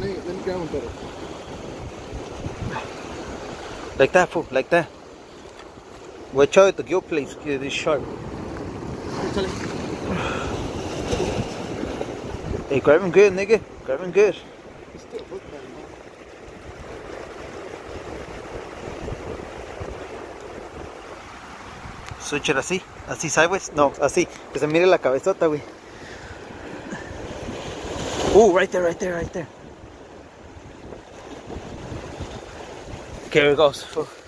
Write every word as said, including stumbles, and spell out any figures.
me, let me grab one better. Like that, fool, like that. Watch out, the gill plates, it is sharp. Hey, grab him good, nigga. Grab him good. He's still hooked by him, huh? Switch it así, así sideways. No, así, que se mire la cabezota, güey. Uh, right there, right there, right there. Okay, here it goes.